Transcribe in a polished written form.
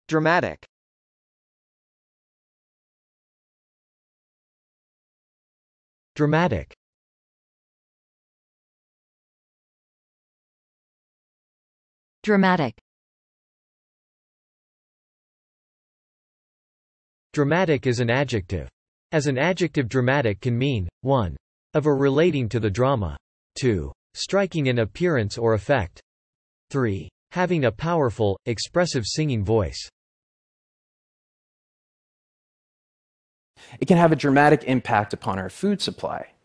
Dramatic. Dramatic. Dramatic. Dramatic is an adjective. As an adjective, dramatic can mean 1. Of or relating to the drama, 2. Striking in appearance or effect, 3. Having a powerful, expressive singing voice. It can have a dramatic impact upon our food supply.